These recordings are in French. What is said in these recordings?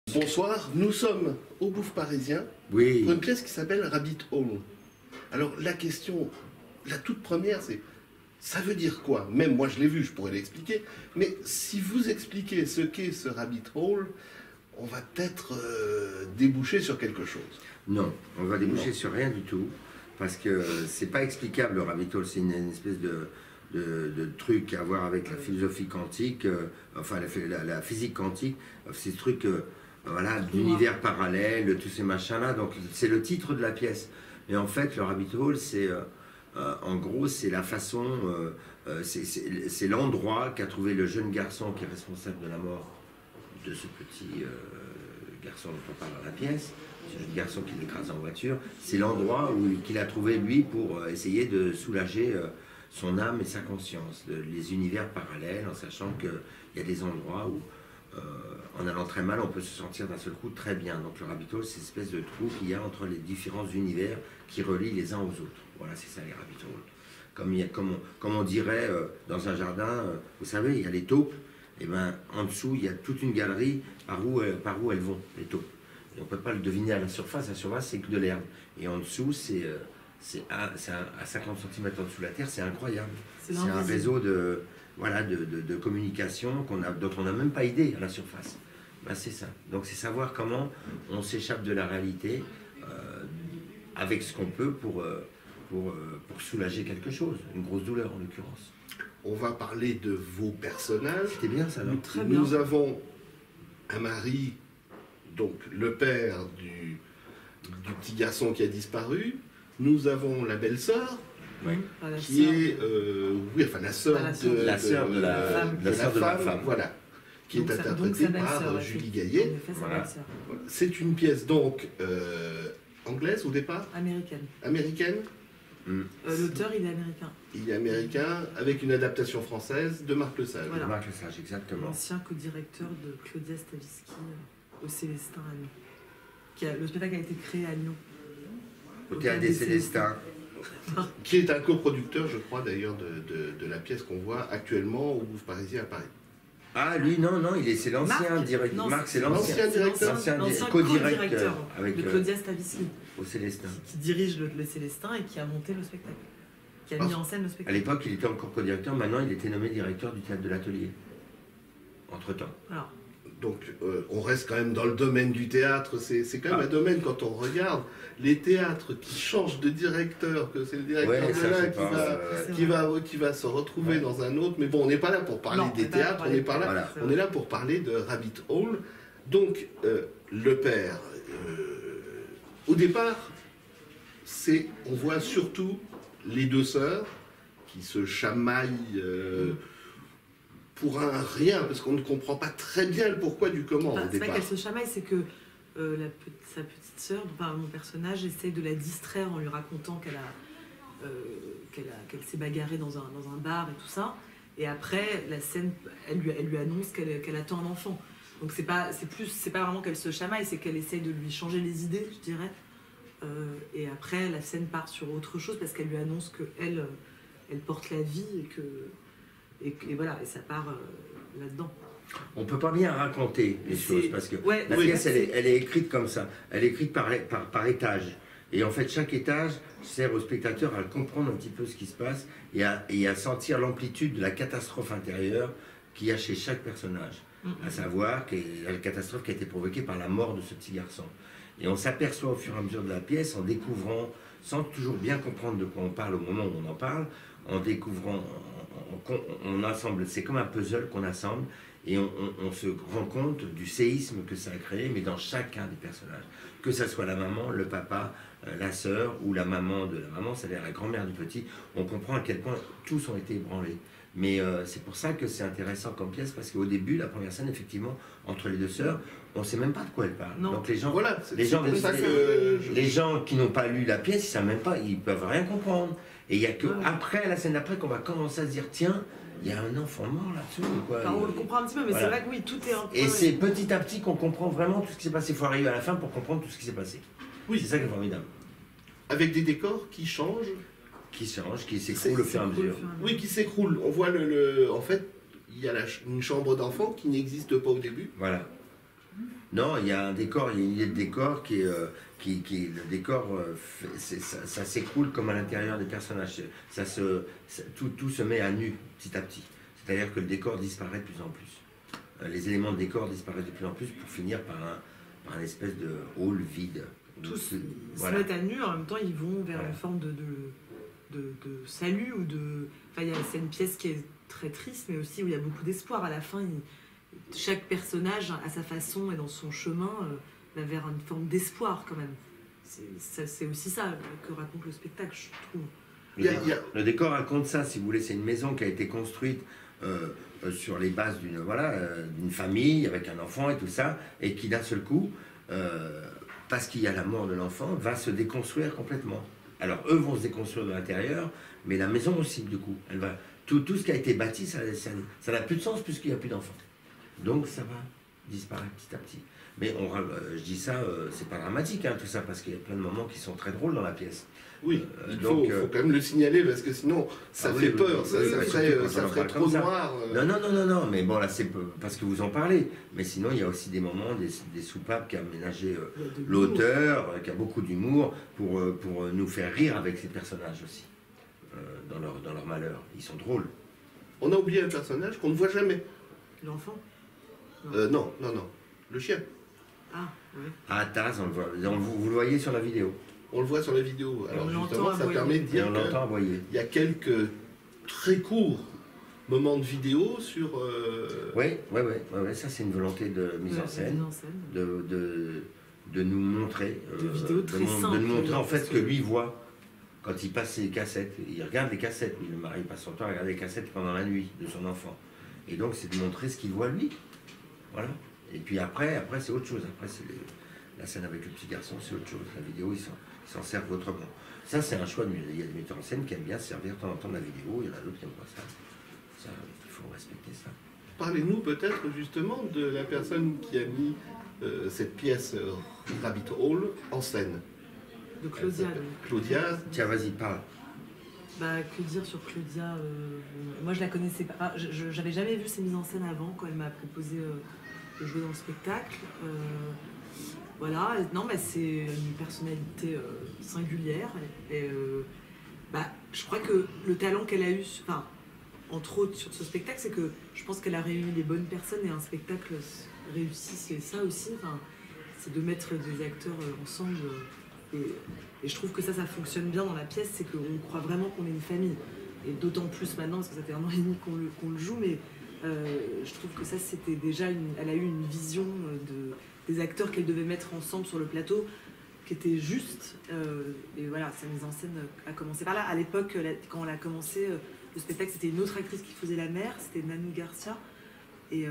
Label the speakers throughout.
Speaker 1: Bonsoir, nous sommes au Bouffe Parisien pour une pièce qui s'appelle Rabbit Hole. Alors la question, la toute première, c'est ça veut dire quoi? Même moi je l'ai vu, je pourrais l'expliquer, mais si vous expliquez ce qu'est ce Rabbit Hole, on va peut-être déboucher sur quelque chose.
Speaker 2: Non, on va déboucher sur rien du tout, parce que c'est pas explicable le Rabbit Hole, c'est une espèce de truc à voir avec la philosophie quantique, enfin la physique quantique, ces trucs voilà, d'univers parallèles, tous ces machins-là, donc c'est le titre de la pièce. Et en fait, le Rabbit Hole, c'est en gros, c'est la façon, c'est l'endroit qu'a trouvé le jeune garçon qui est responsable de la mort de ce petit garçon dont on parle dans la pièce, ce jeune garçon qui l'écrase en voiture. C'est l'endroit qu'il a trouvé, lui, pour essayer de soulager son âme et sa conscience, les univers parallèles, en sachant qu'il y a des endroits où, en allant très mal, on peut se sentir d'un seul coup très bien. Donc le Rabbit Hole, c'est une espèce de trou qu'il y a entre les différents univers qui relient les uns aux autres. Voilà, c'est ça les Rabbit Hole. Comme on dirait dans un jardin, vous savez, il y a les taupes, et ben en dessous, il y a toute une galerie par où elles vont, les taupes. Et on ne peut pas le deviner à la surface c'est que de l'herbe. Et en dessous, c'est à 50 cm en dessous de la terre, c'est incroyable. C'est un réseau de communication dont on n'a même pas idée à la surface. Ben, c'est ça. Donc c'est savoir comment on s'échappe de la réalité avec ce qu'on peut pour soulager quelque chose, une grosse douleur en l'occurrence.
Speaker 1: On va parler de vos personnages.
Speaker 2: C'était bien ça, non?
Speaker 1: Très bien. Nous avons un mari, donc le père du petit garçon qui a disparu. Nous avons la belle-sœur, qui est la sœur de la femme, voilà, qui est interprétée par Julie Gaillet.
Speaker 3: Voilà.
Speaker 1: C'est une pièce donc anglaise au départ? Américaine.
Speaker 3: L'auteur, il est américain.
Speaker 1: Il est américain, avec une adaptation française de Marc Lesage.
Speaker 3: Voilà.
Speaker 2: Marc Lesage, exactement.
Speaker 3: L'ancien co-directeur de Claudia Stavisky au Célestin à Lyon. Le spectacle a été créé à Lyon.
Speaker 2: Au Théâtre des Célestins.
Speaker 1: Qui est un coproducteur, je crois d'ailleurs, de la pièce qu'on voit actuellement au Bouffe Parisien à Paris.
Speaker 2: Ah, lui, non, c'est l'ancien directeur. Marc, c'est l'ancien directeur.
Speaker 3: L'ancien co-directeur de Claudia Stavisky.
Speaker 2: Au Célestin.
Speaker 3: Qui dirige le Célestin et qui a monté le spectacle. Qui a mis en scène le spectacle.
Speaker 2: À l'époque, il était encore co-directeur, maintenant il était nommé directeur du Théâtre de l'Atelier. Entre-temps.
Speaker 3: Alors.
Speaker 1: Donc, on reste quand même dans le domaine du théâtre. C'est quand même un domaine, quand on regarde les théâtres qui changent de directeur, que c'est le directeur de l'un qui va se retrouver dans un autre. Mais bon, on n'est pas là pour parler des théâtres, on est là pour parler de Rabbit Hole. Donc, le père, au départ, on voit surtout les deux sœurs qui se chamaillent pour un rien, parce qu'on ne comprend pas très bien le pourquoi du comment au départ.
Speaker 3: C'est pas qu'elle se chamaille, c'est que sa petite sœur, mon personnage, essaie de la distraire en lui racontant qu'elle s'est bagarrée dans un bar et tout ça. Et après, la scène, elle lui annonce qu'elle attend un enfant. Donc c'est pas vraiment qu'elle se chamaille, c'est qu'elle essaie de lui changer les idées, je dirais. Et après, la scène part sur autre chose parce qu'elle lui annonce qu'elle porte la vie et voilà, et ça part là-dedans.
Speaker 2: On peut pas bien raconter les choses parce que la pièce, elle est écrite comme ça. Elle est écrite par étage. Et en fait, chaque étage sert au spectateur à comprendre un petit peu ce qui se passe et à sentir l'amplitude de la catastrophe intérieure qu'il y a chez chaque personnage. À savoir la catastrophe qui a été provoquée par la mort de ce petit garçon. Et on s'aperçoit au fur et à mesure de la pièce, en découvrant, sans toujours bien comprendre de quoi on parle au moment où on en parle, en découvrant, on assemble, c'est comme un puzzle qu'on assemble, et on se rend compte du séisme que ça a créé, mais dans chacun des personnages. Que ça soit la maman, le papa, la sœur, ou la maman de la maman, c'est-à-dire la grand-mère du petit, on comprend à quel point tous ont été ébranlés. Mais c'est pour ça que c'est intéressant comme pièce, parce qu'au début, la première scène, effectivement, entre les deux sœurs, on ne sait même pas de quoi elles parlent.
Speaker 3: Non.
Speaker 2: Donc les gens,
Speaker 1: les
Speaker 2: gens qui n'ont pas lu la pièce, ils ne savent même pas, ils ne peuvent rien comprendre. Et il n'y a que après, la scène d'après, qu'on va commencer à se dire, tiens, il y a un enfant mort là-dessous.
Speaker 3: On le comprend un petit peu, mais c'est vrai que oui, tout est un peu...
Speaker 2: Et c'est petit à petit qu'on comprend vraiment tout ce qui s'est passé. Il faut arriver à la fin pour comprendre tout ce qui s'est passé. Oui, c'est ça qui est formidable.
Speaker 1: Avec des décors qui changent.
Speaker 2: Qui s'écroulent au fur et à mesure.
Speaker 1: Oui, qui s'écroulent. On voit en fait, il y a une chambre d'enfant qui n'existe pas au début.
Speaker 2: Voilà. Non, il y a un décor, il y a une idée de décor qui est... le décor, ça s'écroule comme à l'intérieur des personnages. Tout se met à nu petit à petit. C'est-à-dire que le décor disparaît de plus en plus. Les éléments de décor disparaissent de plus en plus pour finir par un espèce de hall vide.
Speaker 3: Tous se mettent à nu, en même temps ils vont vers une forme de salut ou de... Enfin, c'est une pièce qui est très triste, mais aussi où il y a beaucoup d'espoir. À la fin, chaque personnage, à sa façon et dans son chemin, va vers une forme d'espoir quand même. C'est aussi ça que raconte le spectacle, je trouve.
Speaker 2: Le décor raconte ça, si vous voulez. C'est une maison qui a été construite sur les bases d'une famille avec un enfant et tout ça, et qui d'un seul coup, parce qu'il y a la mort de l'enfant, va se déconstruire complètement. Alors eux vont se déconstruire de l'intérieur, mais la maison aussi du coup. Tout ce qui a été bâti, ça n'a plus de sens puisqu'il n'y a plus d'enfants. Donc ça va disparaître petit à petit. Mais je dis ça, c'est pas dramatique tout ça, parce qu'il y a plein de moments qui sont très drôles dans la pièce.
Speaker 1: Oui, il faut quand même le signaler, parce que sinon ça fait peur, ça ferait trop noir.
Speaker 2: Non, mais bon là c'est parce que vous en parlez. Mais sinon il y a aussi des moments, des soupapes qui a aménagé l'auteur, qui a beaucoup d'humour pour nous faire rire avec ces personnages aussi, dans leur malheur. Ils sont drôles.
Speaker 1: On a oublié un personnage qu'on ne voit jamais.
Speaker 3: L'enfant ?
Speaker 1: Non, le chien.
Speaker 3: Ah, oui.
Speaker 2: Ah, Taz, on le voit. Vous le voyez sur la vidéo.
Speaker 1: On le voit sur la vidéo. Alors justement, ça
Speaker 3: aboyer.
Speaker 1: permet de dire
Speaker 2: qu'il
Speaker 1: y a quelques très courts moments de vidéo sur...
Speaker 2: Oui, ça c'est une volonté de mise en scène, de nous montrer, de nous montrer en fait ce que lui voit quand il passe ses cassettes. Il regarde les cassettes, le mari passe son temps à regarder les cassettes pendant la nuit de son enfant. Et donc c'est de montrer ce qu'il voit lui. Voilà. Et puis après c'est autre chose. Après c'est la scène avec le petit garçon, c'est autre chose. La vidéo, ils s'en servent autrement. Ça, c'est un choix. Il y a des metteurs en scène qui aiment bien servir de temps en temps de la vidéo. Il y en a d'autres qui n'aiment pas ça. Ça, il faut respecter ça.
Speaker 1: Parlez-nous peut-être justement de la personne qui a mis cette pièce Rabbit Hole en scène.
Speaker 3: De Claudia.
Speaker 1: Claudia.
Speaker 2: Tiens, vas-y, parle.
Speaker 3: Que dire sur Claudia moi, je la connaissais pas. J'avais jamais vu ses mises en scène avant quand elle m'a proposé de jouer dans le spectacle. Voilà, non, c'est une personnalité singulière. Et je crois que le talent qu'elle a eu, entre autres sur ce spectacle, c'est que je pense qu'elle a réuni les bonnes personnes et un spectacle réussi. C'est ça aussi, c'est de mettre des acteurs ensemble. Et je trouve que ça fonctionne bien dans la pièce, c'est qu'on croit vraiment qu'on est une famille. Et d'autant plus maintenant, parce que ça fait 1 an et demi qu'on le joue, mais je trouve que ça, c'était déjà elle a eu une vision des acteurs qu'elle devait mettre ensemble sur le plateau, qui était juste. Et voilà, sa mise en scène a commencé par là. À l'époque, quand elle a commencé le spectacle, c'était une autre actrice qui faisait la mère, c'était Nanou Garcia. Et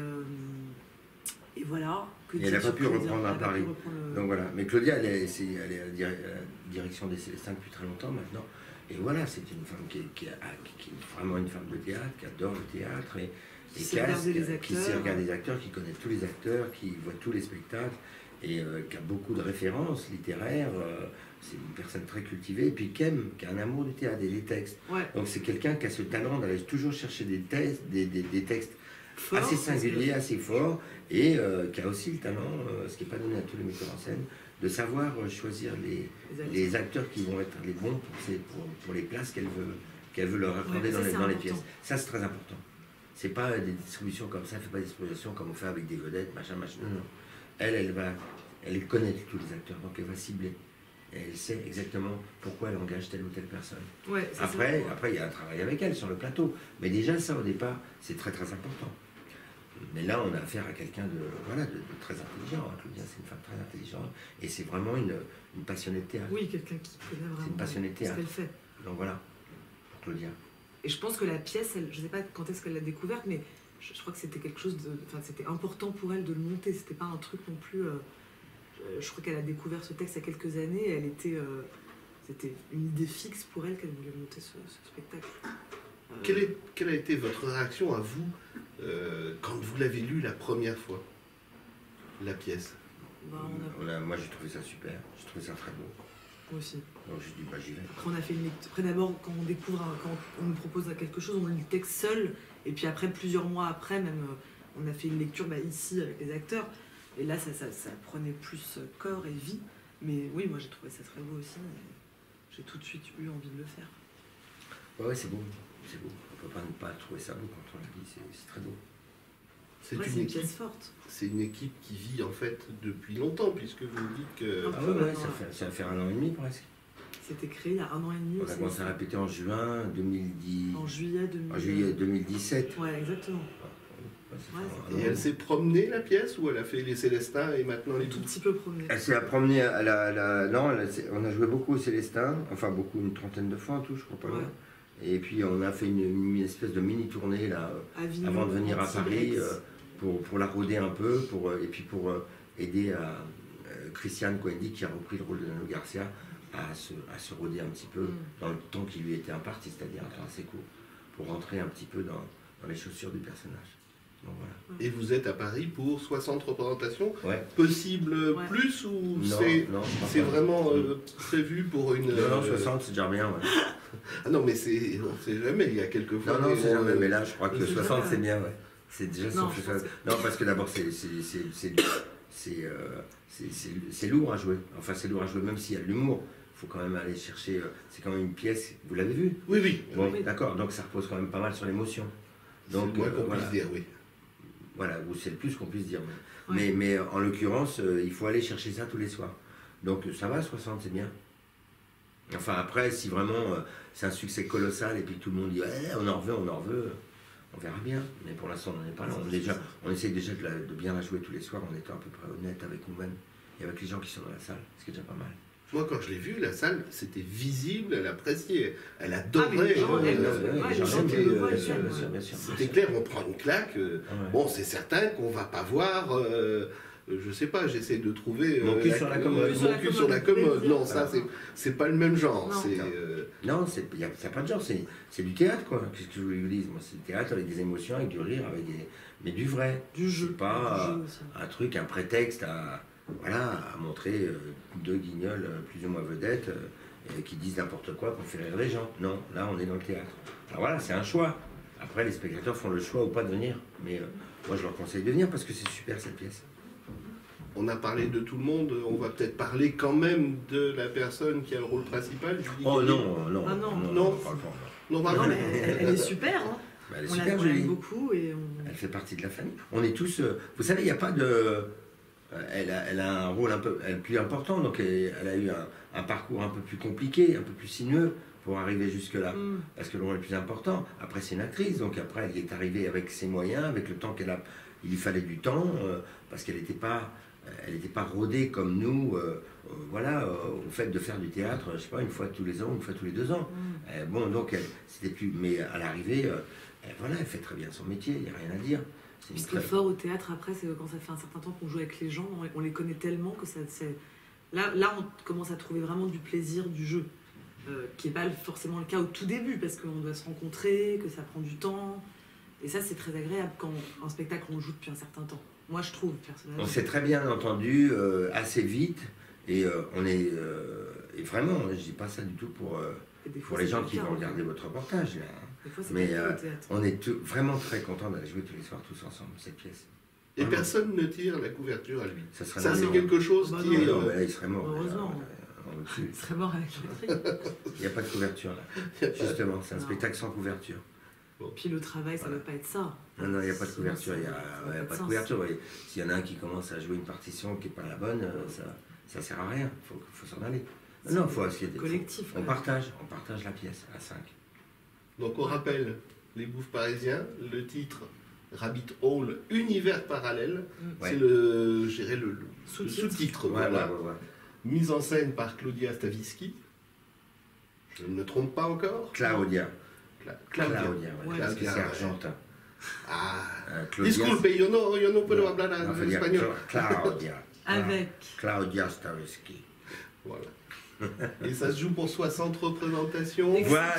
Speaker 3: voilà.
Speaker 2: Et elle n'a pas pu reprendre à Paris. Donc voilà. Mais Claudia, elle est à la direction des Célestins depuis très longtemps maintenant. Et voilà, c'est une femme qui est vraiment une femme de théâtre, qui adore le théâtre et qui sait regarder les acteurs, qui connaît tous les acteurs, qui voit tous les spectacles et qui a beaucoup de références littéraires. C'est une personne très cultivée et puis qui a un amour du théâtre et des textes.
Speaker 3: Ouais.
Speaker 2: Donc c'est quelqu'un qui a ce talent d'aller toujours chercher des textes assez singuliers, assez forts et qui a aussi le talent, ce qui n'est pas donné à tous les metteurs en scène, de savoir choisir les acteurs qui vont être les bons pour les places qu'elle veut leur accorder dans les pièces. Ça, c'est très important. C'est pas des distributions comme ça, elle fait pas des distributions comme on fait avec des vedettes, machin. Non. Elle connaît tous les acteurs, donc elle va cibler. Et elle sait exactement pourquoi elle engage telle ou telle personne.
Speaker 3: Ouais,
Speaker 2: après, il y a un travail avec elle sur le plateau. Mais déjà, ça, au départ, c'est très très important. Mais là, on a affaire à quelqu'un de très intelligent. Claudia, c'est une femme très intelligente. Et c'est vraiment une passionnée de théâtre.
Speaker 3: Oui, quelqu'un qui connaît vraiment
Speaker 2: c'est une passionnée de théâtre.
Speaker 3: Ce qu'elle fait.
Speaker 2: Donc voilà, pour Claudia.
Speaker 3: Et je pense que la pièce, je ne sais pas quand est-ce qu'elle l'a découverte, mais je crois que c'était quelque chose de... Enfin, c'était important pour elle de le monter. C'était pas un truc non plus... je crois qu'elle a découvert ce texte il y a quelques années. Et elle était... c'était une idée fixe pour elle qu'elle voulait monter ce spectacle.
Speaker 1: Quelle a été votre réaction à vous quand vous l'avez lu la première fois, la pièce?
Speaker 2: Moi, j'ai trouvé ça super. J'ai trouvé ça très beau.
Speaker 3: Moi aussi.
Speaker 2: Donc j'ai dit, j'y vais.
Speaker 3: Après, on a fait une lecture. Après, d'abord, quand on découvre, quand on nous propose quelque chose, on lit le texte seul. Et puis après, plusieurs mois après, même, on a fait une lecture ici avec les acteurs. Et là, ça prenait plus corps et vie. Mais oui, moi j'ai trouvé ça très beau aussi. J'ai tout de suite eu envie de le faire.
Speaker 2: Ouais, c'est beau. C'est beau. On ne peut pas ne pas trouver ça beau quand on la vit. C'est très beau.
Speaker 3: C'est une pièce forte.
Speaker 1: C'est une équipe qui vit en fait depuis longtemps, puisque vous me dites que...
Speaker 2: Ah ouais, ça va faire 1 an et demi presque.
Speaker 3: C'était créé il y a 1 an et demi.
Speaker 2: On a commencé à répéter en juin 2010.
Speaker 3: En juillet
Speaker 2: 2017.
Speaker 3: Ouais, exactement.
Speaker 1: Et elle s'est promenée la pièce ou elle a fait les Célestins et maintenant les
Speaker 3: tout petit peu promenée.
Speaker 2: Elle s'est promenée à non, on a joué beaucoup aux Célestins, enfin beaucoup, une trentaine de fois en tout, je crois pas loin. Et puis on a fait une espèce de mini tournée là, avant de venir à Paris pour la rôder un peu, et puis pour aider à Christiane Coendi qui a repris le rôle de Nano Garcia à se rôder un petit peu dans le temps qui lui était imparti, c'est-à-dire un temps assez court, pour rentrer un petit peu dans les chaussures du personnage. Donc, voilà.
Speaker 1: Et vous êtes à Paris pour 60 représentations,
Speaker 2: ouais.
Speaker 1: Possible plus ou c'est vraiment prévu pour une...
Speaker 2: Non, 60 c'est déjà bien. Ouais.
Speaker 1: Ah non, mais on ne sait jamais, il y a quelques fois...
Speaker 2: Non, c'est jamais, mais là je crois que 60 c'est bien, ouais. C'est déjà non, parce que d'abord c'est lourd à jouer. Enfin, c'est lourd à jouer, même s'il y a de l'humour. Il faut quand même aller chercher. C'est quand même une pièce. Vous l'avez vue?
Speaker 1: Oui, oui.
Speaker 2: Bon, d'accord. Donc ça repose quand même pas mal sur l'émotion.
Speaker 1: Donc, c'est le moins qu'on puisse dire, oui.
Speaker 2: Voilà, ou c'est le plus qu'on puisse dire. Mais en l'occurrence, il faut aller chercher ça tous les soirs. Donc ça va, 60, c'est bien. Enfin, après, si vraiment c'est un succès colossal et puis tout le monde dit on en veut. On verra bien, mais pour l'instant on n'en est pas là. On essaie déjà de bien la jouer tous les soirs en étant à peu près honnête avec nous-mêmes et avec les gens qui sont dans la salle, ce qui est déjà pas mal.
Speaker 1: Moi, quand je l'ai vue, la salle, c'était visible, elle appréciait, elle adorait. C'était clair, on prend une claque. Bon, c'est certain qu'on va pas voir. Je sais pas, j'essaie de trouver
Speaker 2: mon cul sur la commode.
Speaker 1: Mon cul sur la commode. Non, ça, c'est pas le même genre.
Speaker 2: Non, il n'y a pas de genre, c'est du théâtre, quoi. Qu'est-ce que je voulais vous dire? Moi, c'est du théâtre avec des émotions, avec du rire, mais du vrai.
Speaker 3: Du jeu.
Speaker 2: Pas un truc, un prétexte à montrer 2 guignols plus ou moins vedettes qui disent n'importe quoi pour faire rire les gens. Non, là, on est dans le théâtre. Alors voilà, c'est un choix. Après, les spectateurs font le choix ou pas de venir. Mais moi, je leur conseille de venir parce que c'est super, cette pièce.
Speaker 1: On a parlé de tout le monde, on va peut-être parler quand même de la personne qui a le rôle principal.
Speaker 2: Oh non.
Speaker 1: Non,
Speaker 3: mais elle est super, hein.
Speaker 2: Elle est super jolie.
Speaker 3: Beaucoup et
Speaker 2: elle fait partie de la famille. On est tous... vous savez, il n'y a pas de... Elle a un rôle un peu plus important, donc elle a eu un parcours un peu plus compliqué, un peu plus sinueux pour arriver jusque-là. Parce que le rôle est plus important. Après, c'est une actrice, donc après, elle y est arrivée avec ses moyens, avec le temps qu'elle a... Il lui fallait du temps, parce qu'elle n'était pas... Elle n'était pas rodée comme nous, au fait de faire du théâtre, je sais pas, une fois tous les ans, une fois tous les 2 ans. Bon, donc, c'était plus... Mais à l'arrivée, elle fait très bien son métier, il n'y a rien à dire.
Speaker 3: Ce qui est fort au théâtre, après, c'est quand ça fait un certain temps qu'on joue avec les gens, on les connaît tellement que là, on commence à trouver vraiment du plaisir du jeu, qui n'est pas forcément le cas au tout début, parce qu'on doit se rencontrer, que ça prend du temps. Et ça, c'est très agréable quand un spectacle, on le joue depuis un certain temps. Moi, je trouve, personnellement.
Speaker 2: On s'est très bien entendu, assez vite, et on est... et vraiment, je ne dis pas ça du tout pour les gens qui vont regarder votre reportage, là. Mais on est vraiment très contents d'aller jouer tous les soirs tous ensemble, cette pièce.
Speaker 1: Et personne ne tire la couverture à lui. Ça
Speaker 2: c'est
Speaker 1: quelque chose qui est...
Speaker 2: il serait mort.
Speaker 3: Heureusement. Il serait mort avec l'intrigue.
Speaker 2: Il n'y a pas de couverture, là. Justement, c'est un spectacle sans couverture.
Speaker 3: Bon. Puis le travail, ça ne doit pas être ça.
Speaker 2: Non, il n'y a pas de couverture. Il n'y a pas de couverture. S'il y en a un qui commence à jouer une partition qui n'est pas la bonne, ça ne sert à rien. Il faut s'en aller. Non, il faut essayer d'être
Speaker 3: collectif.
Speaker 2: On partage la pièce à 5.
Speaker 1: Donc on rappelle Les Bouffes Parisiens, le titre Rabbit Hole, univers parallèle. C'est le sous-titre. Voilà. Mise en scène par Claudia Stavisky. Je ne me trompe pas encore.
Speaker 2: Claudia.
Speaker 1: Claudia,
Speaker 2: parce que c'est argentin.
Speaker 1: Disculpe, yo no puedo hablar en espagnol.
Speaker 2: Claudia.
Speaker 3: Avec
Speaker 2: Claudia Stavisky.
Speaker 1: Voilà. Et ça se joue pour 60 représentations.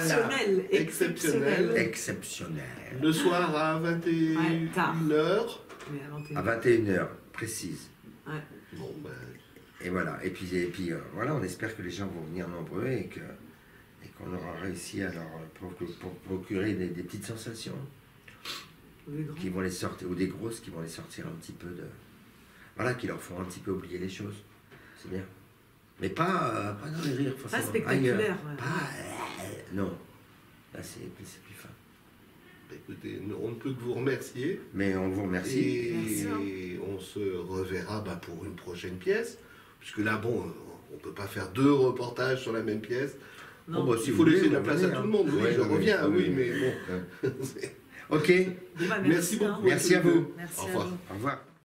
Speaker 2: Exceptionnel.
Speaker 1: Le soir à 21h.
Speaker 2: À 21h, précise.
Speaker 3: Ouais.
Speaker 1: Bon, ben...
Speaker 2: Et voilà. Et puis voilà, on espère que les gens vont venir nombreux et qu'on aura réussi à leur procurer des petites sensations qui vont les sortir, ou des grosses qui vont les sortir un petit peu de... voilà, qui leur font un petit peu oublier les choses. C'est bien. Mais pas dans les rires, forcément.
Speaker 3: Pas spectaculaire. Ouais.
Speaker 2: Pas, non. Là, c'est plus fin.
Speaker 1: Écoutez, on ne peut que vous remercier.
Speaker 2: Mais on vous remercie.
Speaker 1: Et on se reverra pour une prochaine pièce. Puisque là, bon, on ne peut pas faire 2 reportages sur la même pièce.
Speaker 3: Non.
Speaker 1: Bon, il faut laisser la place à tout le monde. Oui, je reviens, oui, mais bon.
Speaker 2: Ok.
Speaker 3: Bon, bah,
Speaker 1: Merci beaucoup.
Speaker 2: Merci à vous.
Speaker 3: Merci
Speaker 1: Au
Speaker 3: à
Speaker 1: revoir.
Speaker 3: vous.
Speaker 2: Au revoir.